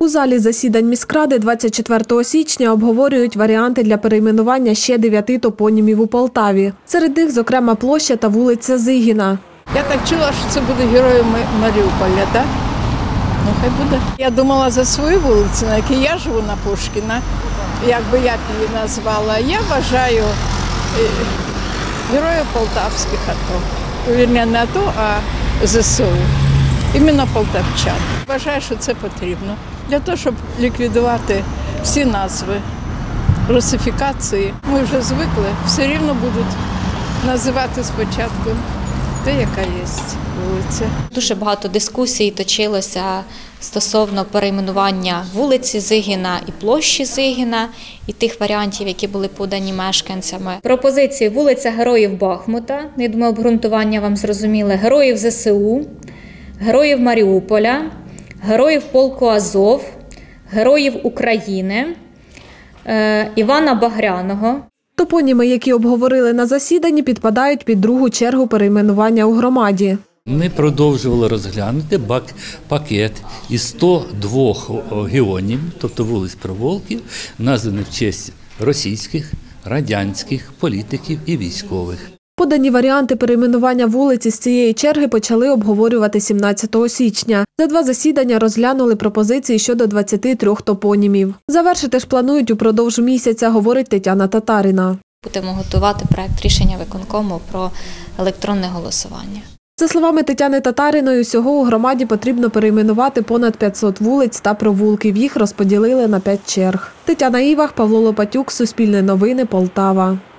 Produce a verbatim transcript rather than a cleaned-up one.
У залі засідань міськради двадцять четвертого січня обговорюють варіанти для перейменування ще дев'яти топонімів у Полтаві. Серед них, зокрема, площа та вулиця Зигіна. Я так чула, що це буде Герої Маріуполя, так? Ну, хай буде. Я думала за свою вулицю, на якій я живу, на Пушкіна, як би я б її назвала. Я вважаю Героїв Полтавських АТО. Вірні, не АТО, а ЗСУ. Іменно полтавчан. Вважаю, що це потрібно для того, щоб ліквідувати всі назви, русифікації. Ми вже звикли, все рівно будуть називати спочатку те, яка є вулиця. Дуже багато дискусій точилося стосовно перейменування вулиці Зигіна і площі Зигіна, і тих варіантів, які були подані мешканцями. Пропозиції: вулиця Героїв Бахмута, я думаю, обґрунтування вам зрозуміле, Героїв ЗСУ, Героїв Маріуполя, Героїв полку Азов, Героїв України, Івана Багряного. Топоніми, які обговорили на засіданні, підпадають під другу чергу перейменування у громаді. Ми продовжували розглянути пакет із ста двох геонімів, тобто вулиць провулків, названих в честь російських, радянських політиків і військових. Подані варіанти перейменування вулиць із цієї черги почали обговорювати сімнадцятого січня. За два засідання розглянули пропозиції щодо двадцяти трьох топонімів. Завершити ж планують упродовж місяця, говорить Тетяна Татаріна. Будемо готувати проект рішення виконкому про електронне голосування. За словами Тетяни Татаріної, всього у громаді потрібно перейменувати понад п'ятсот вулиць та провулків. Їх розподілили на п'ять черг. Тетяна Івах, Павло Лопатюк, Суспільне новини, Полтава.